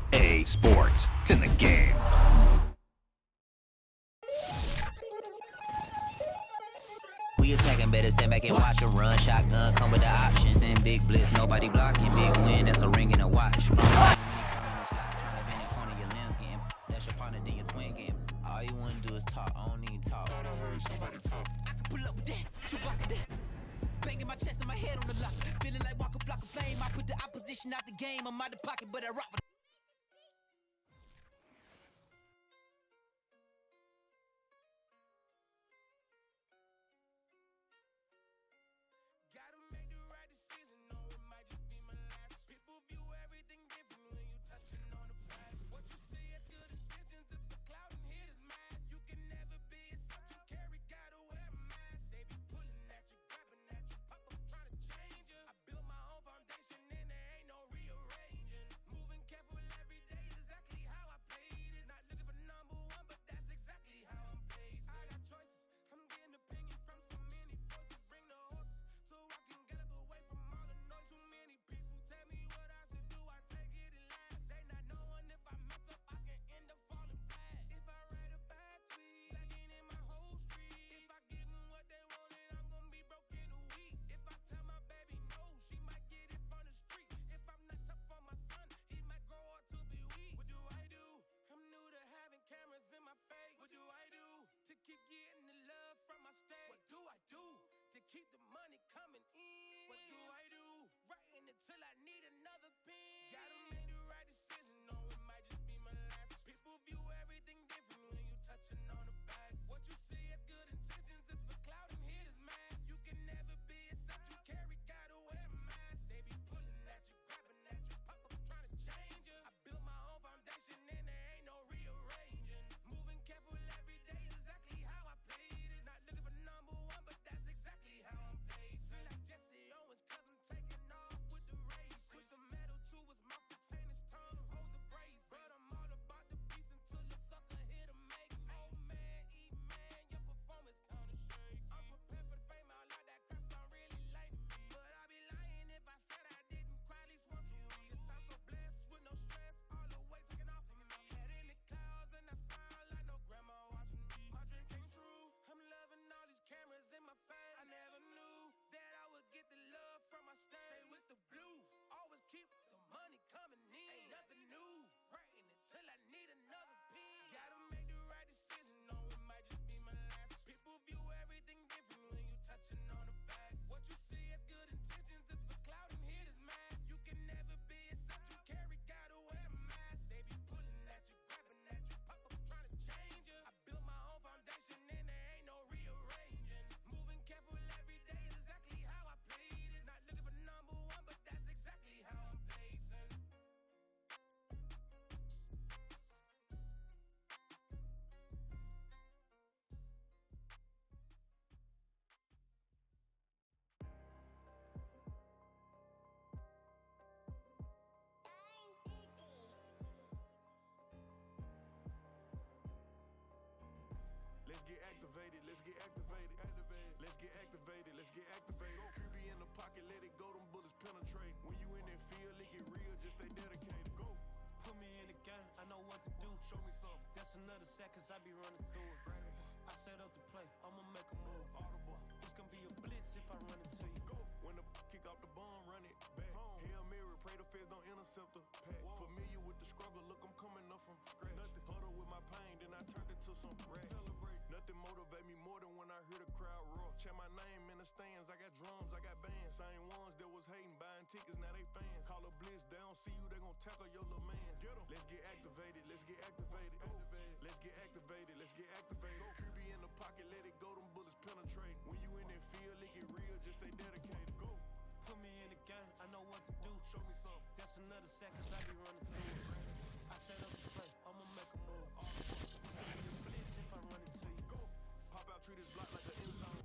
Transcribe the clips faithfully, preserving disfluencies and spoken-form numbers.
A Sports. It's in the game. We attacking, better stand back and watch them run. Shotgun come with the option. Send big blitz, nobody blocking. Big win, that's a ring and a watch. That's your partner, then your twin game. All you wanna do is talk, I don't need talk. I heard somebody talk. I can pull up with that, Chewbacca that. Banging my chest and my head on the lock. Feeling like Walker Flock of Flame. I put the opposition out the game. I'm out the pocket, but I rock with. Keep the money coming in. What do I do? Writing until I need another pen. Gotta make the right decision, no, it might just be my last. People view everything different when you touching on the back. What you see as good intentions is for cloud and haters mad. You can never be except you carry, gotta wear a mask. They be pulling at you, grabbing at you, pop up trying to change you. I built my own foundation and there ain't no rearranging. Moving careful every day is exactly how I play this. Not looking for number one, but that's exactly how I'm placed. Feel like Jesse Owens, cause I'm taking off with the race. Put the metal to his mouth, retain his tongue, hold the brace. But I'm all about the beast until the sucker hit a make. Oh man, E man, your performance kinda shake. I'm prepared for the fame, I like that crap song really like me. But I'd be lying if I said I didn't cry at least once a week. Cause I'm so blessed with no stress, all the weight taken off of me. Head in the clouds and I smile like no grandma watching me. My dream came true, I'm loving all these cameras in my face. I never knew that I would get the love from my stage. Stay with the blue, always keep the money coming in. Ain't nothing new, writing until I need another pen. Gotta make the right decision, no, it might just be my last. People view everything different when you touching on the back. What you see as good intentions is for cloud and haters mad. You can never be except you carry, gotta wear a mask. They be pulling at you, grabbing at you, pop up trying to change you. I built my own foundation and there ain't no rearranging. Moving careful every day is exactly how I play this. Not looking for number one, but that's exactly how I'm placing. Let's get activated, let's get activated, activated. Let's get activated, let's get activated. Q B in the pocket, let it go, them bullets penetrate. When you in that field, it get real, just stay dedicated. Go. Put me in the game, I know what to do. Show me something. That's another sack, cause I be running through it. I set up the play, I'ma make a move. Audible. It's gonna be a blitz if I run into you. Go. When the kick off the bomb, run it back. Home. Hail Mary, pray the feds don't intercept the pack. Familiar with the struggle, look, I'm coming up from scratch. Nothing. Huddle with my pain, then I turned it to some racks. Celebrate. Nothing motivate me more than when I hear the crowd roar. Check my name in the stands, I got drums, I got bands. Same ones that was hating, buying tickets, now they fans. Call a blitz, they don't see you, they gon' tackle your little man. Get 'em. Let's get activated, let's get activated. Go. Let's get activated, let's get activated. Q B in the pocket, let it go, them bullets penetrate. When you in that field, it get real, just stay dedicated. Go. Put me in the game, I know what to do. Show me something. That's another sack, cause I be running through it. I set up the play, I'ma make a move. It's gonna be a blitz if I run into you. Go. Pop out, treat this block like an end zone.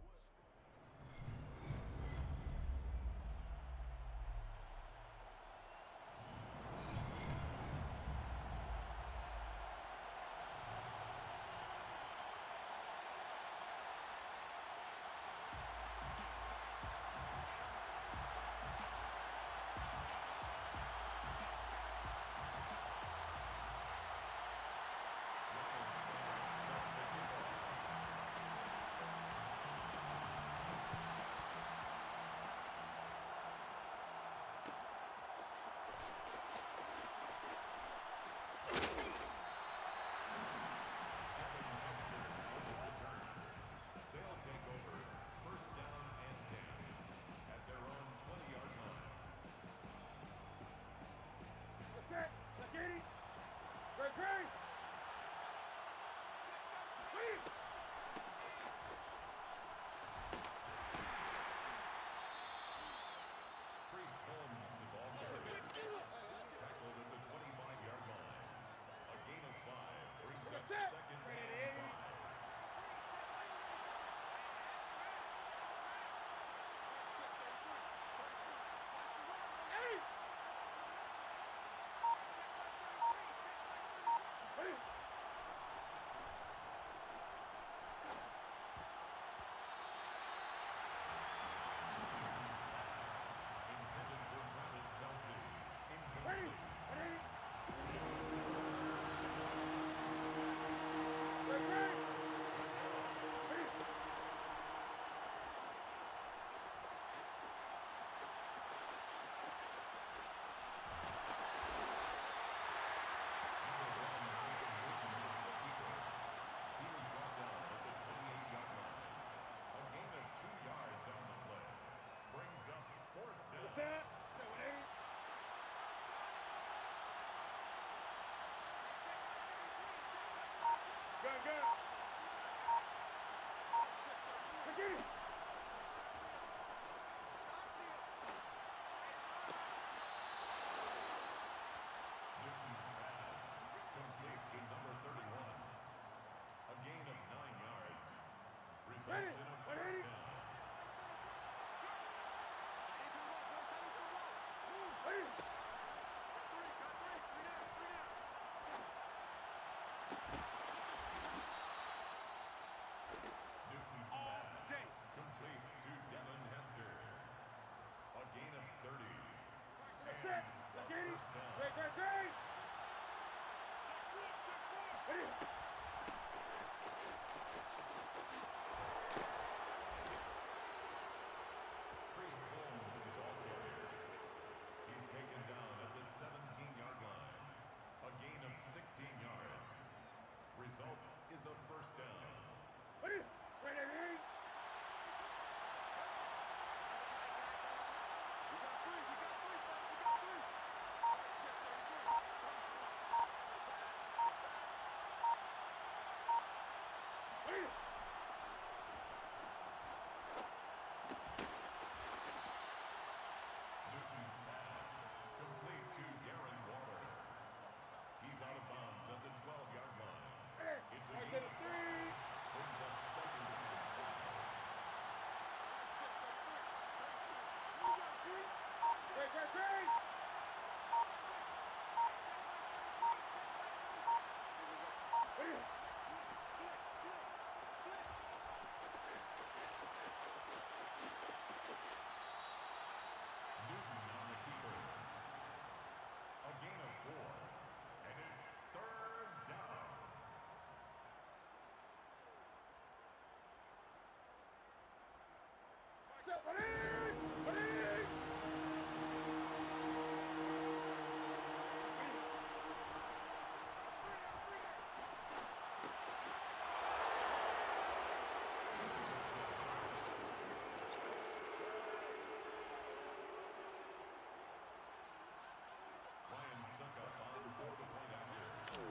results in a first down. Newton's pass complete to Devin Hester. A gain of thirty. And a first down. Great, great, great! Ready? Priest Holmes, the ball carrier. He's taken down at the seventeen-yard line. A gain of sixteen yards. Result is a first down. Ready? Ready, ready? Ready? Newton's pass complete to Darren Waller. He's out of bounds at the twelve-yard line. It's a I gain get of a three! brings up second and five. Great, great, great! Ready? Newton on the keeper. A gain of four. And it's third down. Ready? Ready? Ryan Suckup on for the point after.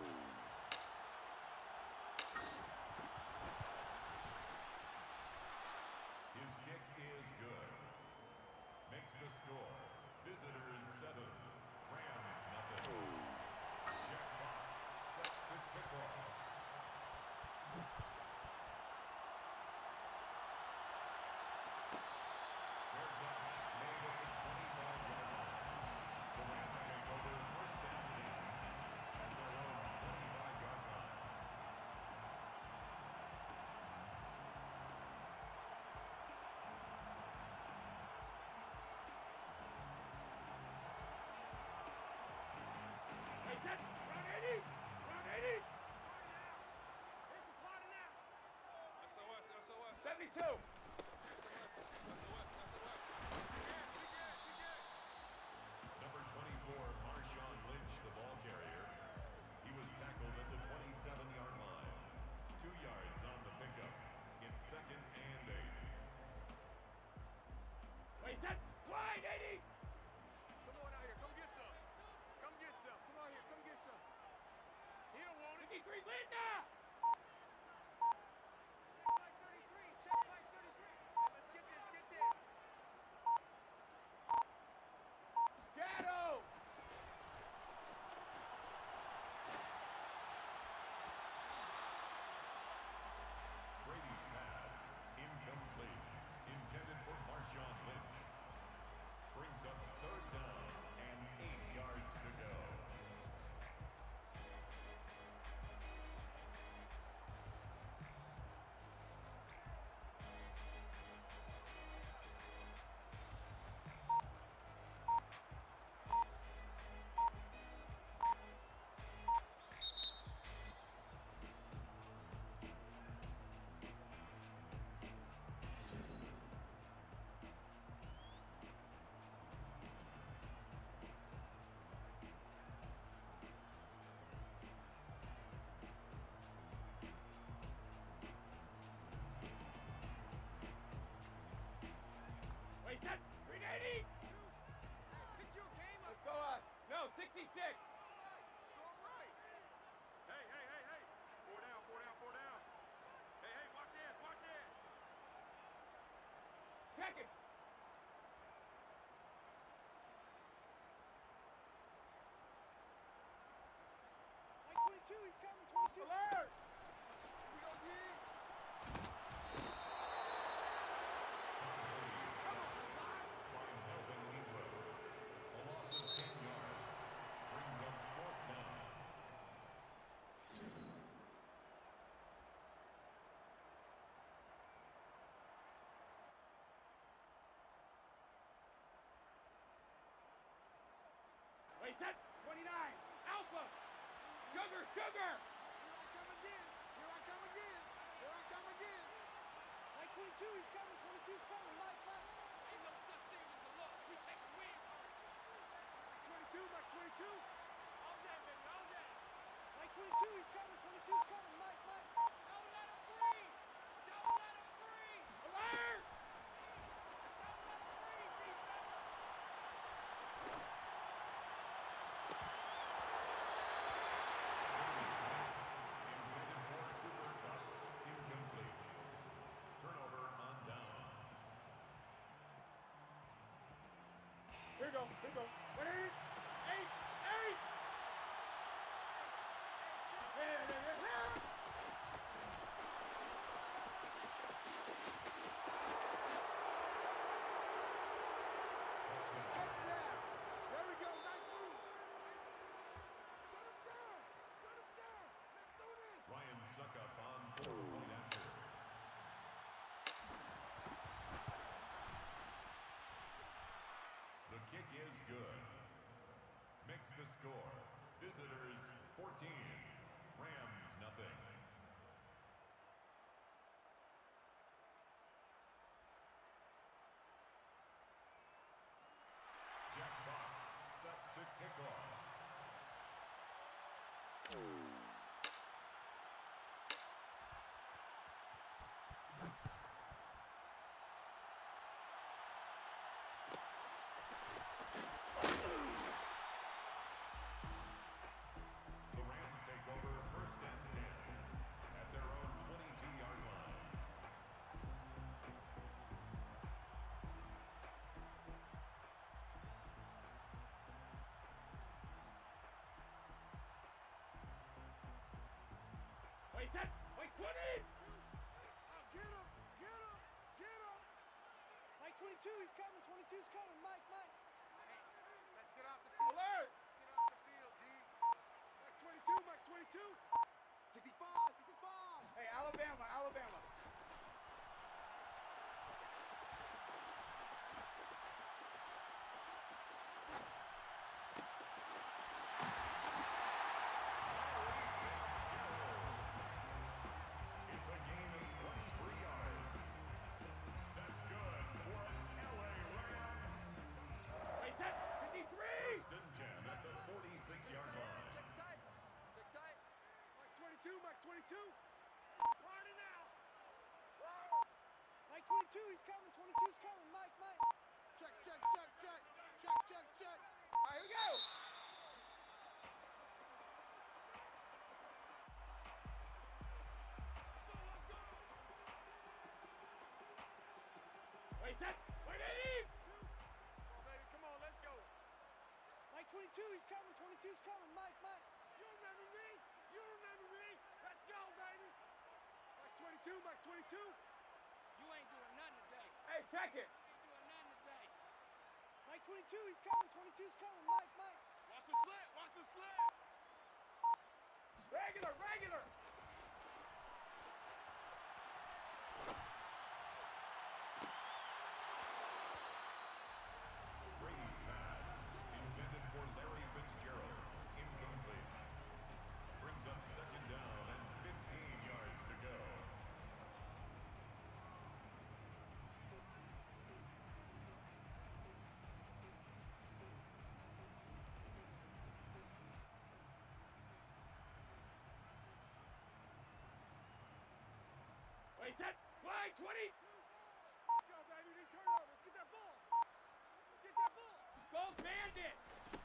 His kick is good. Makes the score. Visitors seven. Rams nothing. Jack Fox set to kick off. Fair catch made at the twenty-five-yard line. The Rams take over first down ten at their own twenty-five-yard line. Hey, Ted! Round eighty! Round eighty! seventy-two! Number twenty-four, Marshawn Lynch, the ball carrier. He was tackled at the twenty-seven-yard line. Two yards on the pickup. It's second and eight. Wait, Ted! Wide, eighty! Come on out here, come get some. Come get some. Come out here, come get some. He don't want it. fifty-three, lead now! Check like thirty-three, check like thirty-three. Let's get this, get this. Shadow! Brady's pass, incomplete. Intended for Marshawn Lynch. Brings up third down and eight yards to go. Wait, Ted! three eighty! Pick your game up. Let's go on! No, sixty-six! It's all right. Hey, hey, hey, hey. Four down, four down, four down. Hey, hey, watch edge, watch edge. Package! Like twenty-two, he's coming, twenty-two. Alert! We go, D. Wait, set. twenty-nine. Alpha. Sugar, sugar. Here I come again. Here I come again. Here I come again. Like twenty-two, he's coming. twenty-two's coming. Mike, Mike. Ain't no such thing as a loss. We take a win. Max twenty-two, Max twenty-two. All day, baby, all day. Like twenty-two, he's coming. twenty-two's coming. Mike, Mike. Don't let him breathe. Don't let him breathe. Alert. Don't let him breathe, defense. Intended for Cooper Cup. Incomplete. Turnover on downs. Here we go. Here we go. What is it? Eight. Eight. Yeah, yeah, yeah, yeah. Touchdown. Touchdown. There we go. Nice move. Shut him down. Shut him down. Let's do this. Ryan Suckup on for the point after. The kick is good. Makes the score. Visitors fourteen. Rams nothing. Jack Fox set to kick off. The Rams take over first and ten at their own twenty-two-yard line. Wait, set. Wait, twenty. Oh, get him. Get him. Get him. Like twenty-two, he's coming. twenty-two's coming. Mike, Mike. Hey, let's get off the field. Alert. Let's get off the field, D. Max twenty-two, Max twenty-two. sixty-five, sixty-five. Hey, Alabama, Alabama. It's a gain of twenty-three yards. That's good for L A Rams. Wait, set. fifty-three. First and ten at the forty-six-yard line. Check tight. Check tight. Max twenty-two, Max twenty-two. Party now. Like twenty-two, he's coming. twenty-two's coming. Mike, Mike. Check, check, check, check. Check, check, check. All right, here we go. Wait, set. Wait, eighty. Come on, baby. Come on, let's go. Like twenty-two, he's coming. twenty-two's coming. Mike, Mike. You remember me? You remember me? Let's go, baby. Max twenty-two, Max twenty-two. You ain't doing nothing today. Hey, check it. You ain't doing nothing today. Like twenty-two, he's coming. twenty-two's coming. Mike, Mike. Watch the slant. Watch the slant. Regular, regular. Brady's pass, intended for Larry Fitzgerald, incomplete. Brings up second down and fifteen yards to go. Wait, set. Wait, twenty. Let's go, baby. They turn over. Let's get that ball. Let's get that ball. Gold bandit.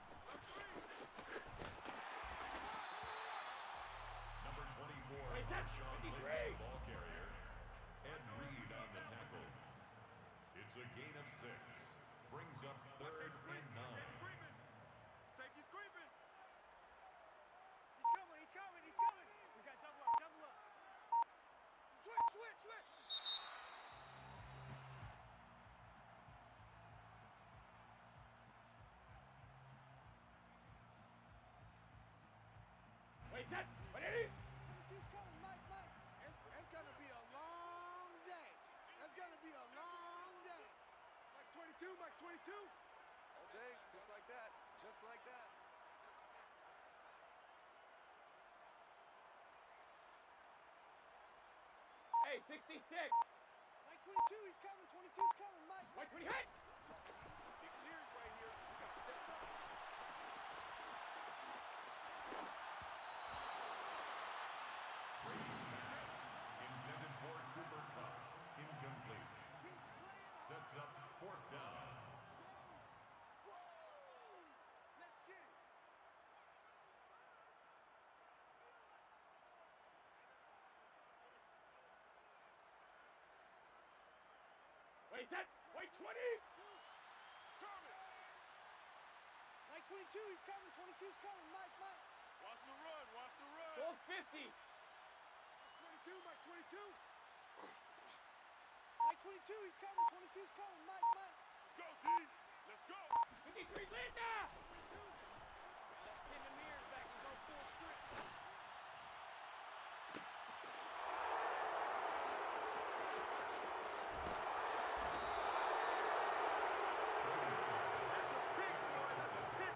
Number twenty-four, Wait, that's Marshawn Lynch, fifty-three. the ball carrier. Ed Reed on the tackle. It's a gain of six. Brings up Watch third safety and creeping. Watch nine. safety creeping. Safety's creeping. He's coming. He's coming. He's coming. We got double up. Double up. Switch, switch, switch. Wait, set. Wait, eighty. twenty-two's coming. Mike, Mike. It's, it's gonna be a long day. It's gonna be a long day. Max twenty-two, Max twenty-two. All day, just like that, just like that. sixty-six. Mike twenty-two, he's coming. twenty-two's coming, Mike. Mike, when he hit. Big series right here. We got to step up. Intended for Cooper Cup. Incomplete. Sets up fourth down. Let's get it. Wait, set. Wait, twenty. Coming. Mike twenty-two, he's coming. twenty-two's coming, Mike, Mike. Watch the run. Watch the run. Full fifty. twenty-two, Mike twenty-two. Mike twenty-two, he's coming. twenty-two's coming, Mike, Mike. Let's go, D. Let's go. fifty-three, Linda. Let's pin the mirrors back and go full strip. That's a pick, boy. That's a pick.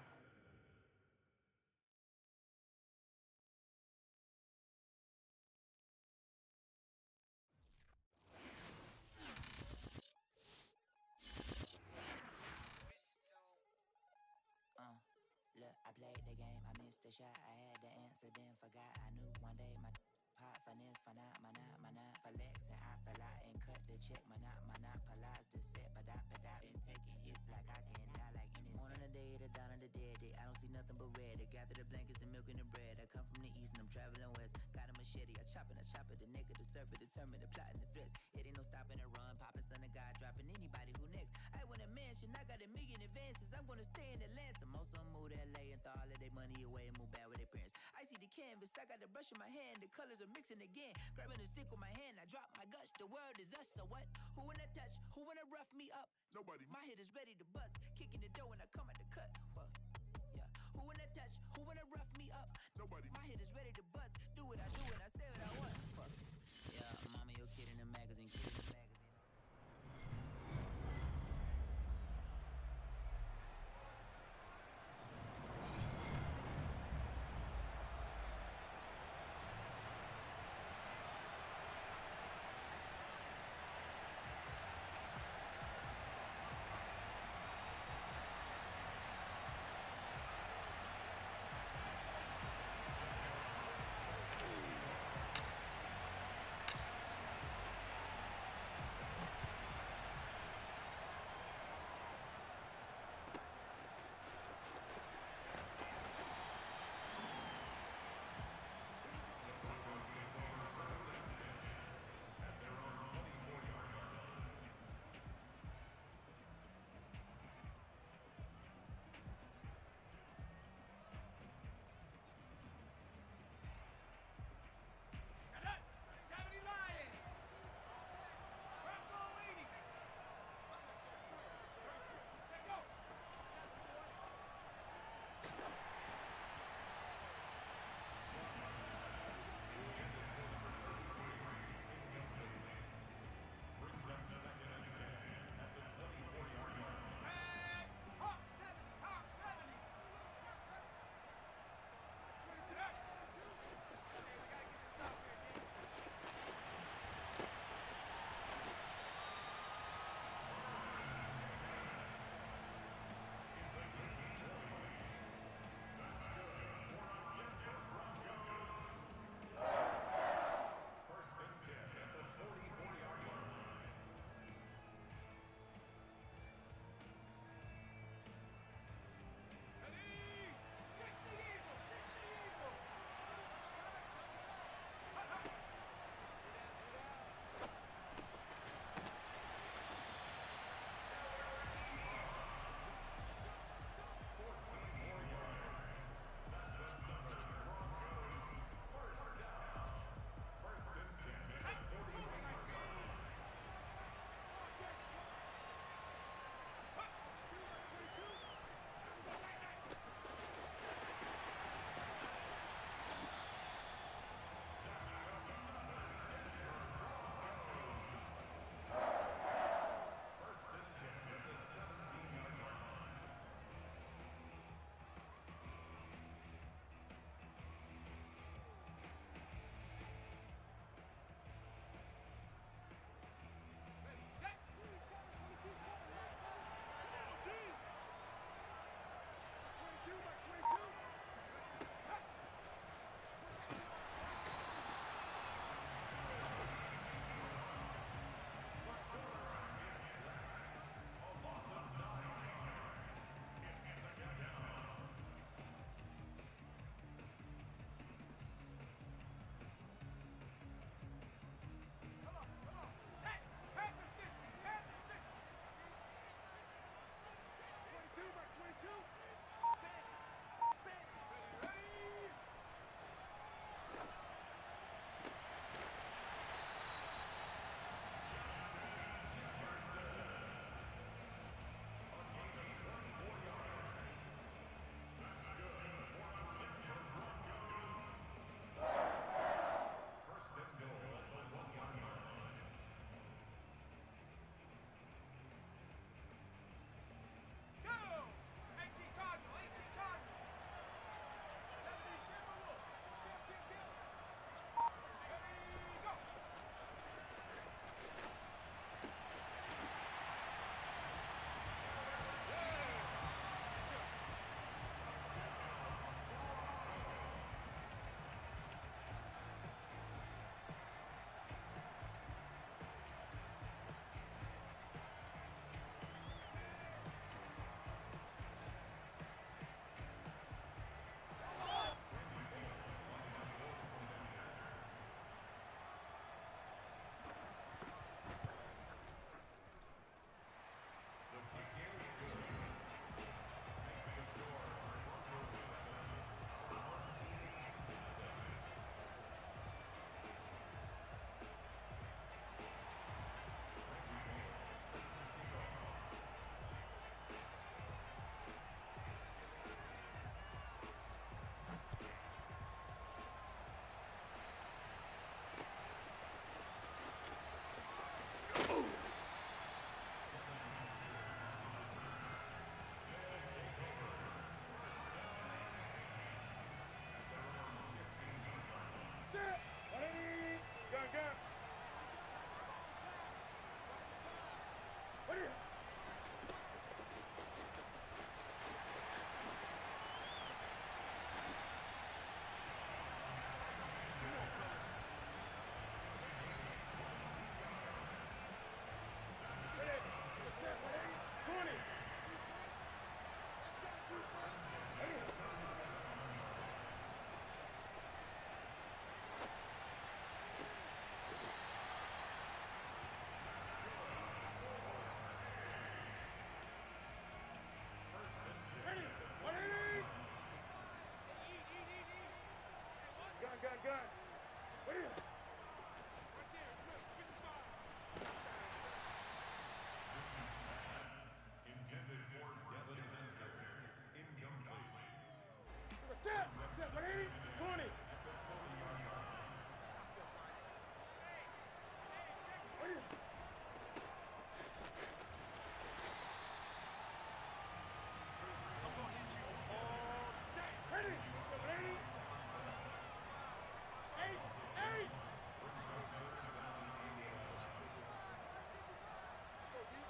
Uh, look, I played the game, I missed the shot, I had the answer, then forgot. I knew one day my pop finesse, finite, my not, my not, flex, and I fell out and cut the check, my not, my not, polize the set, but I, but I been taking hits like I can die like any Born on the day, the dawn of the dead, day. I don't see nothing but red. I gather the blankets and milk and the bread. I come from the east and I'm traveling west. Got a machete, I chop it, I chop it, the neck of the serpent, determined the plot and the threats. It ain't no stopping the run, popping son of God, dropping anybody who next. I want a mansion, I got a million advances. I'm gonna stay in Atlanta. Most of them move to L A and throw all of their money away and move back with their parents. I see the canvas, I got the brush in my hand, the colors are mixing again. Grabbing a stick with my hand, I drop my guts. The world is us, so what? Who wanna touch? Who wanna rough me up? Nobody. My head is ready to bust, kicking the door when I come at the cut. Well, yeah. Who wanna touch? Who wanna rough me up? Nobody. My head is ready to bust. Do what I do and I say what I want. Fuck. Yeah, mama, your kid in the magazine, kid in the magazine. Ready? twenty. Ready? I'm gonna hit you all day. Ready? Ready? Eight. Eight. Let's go, D.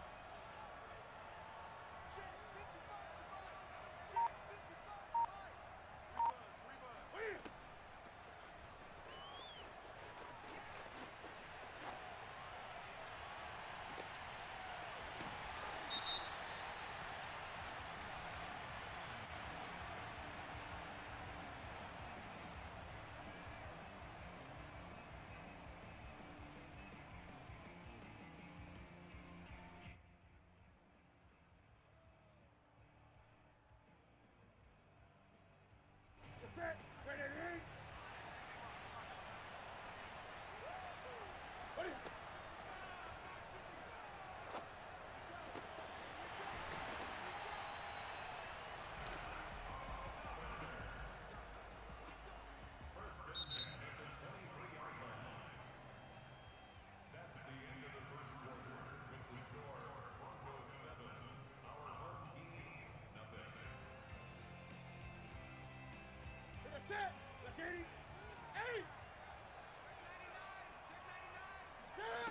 Win. Set. Ready? Ready? Ready? First and ten at the twenty-three-yard line. That's the end of the first quarter with the score Broncos seven, our home team nothing. Set. Look at it. Eight. Set.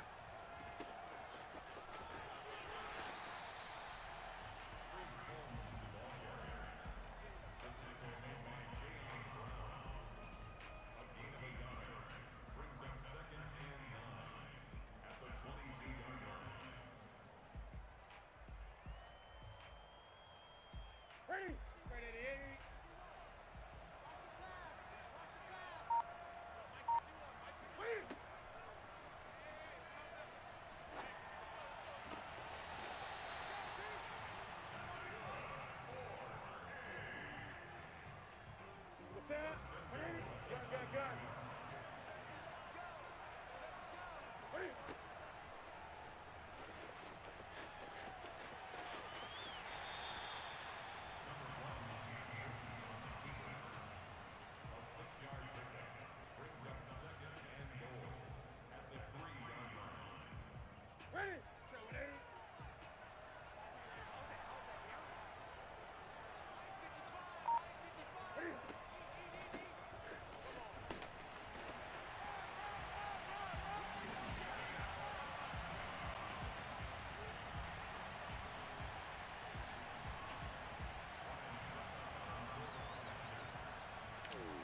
Chris Holmes, the ball carrier. The tackle made by Jaylen Brown. A gain of eight yards brings up second and nine at the twenty-two-yard line. Ready? Ready? Ready? Win. Set. Ready? Gun, gun, gun. Ready? A six-yard pickup brings up second and goal at the three-yard line. Ready? Set. Ready? Ready? Second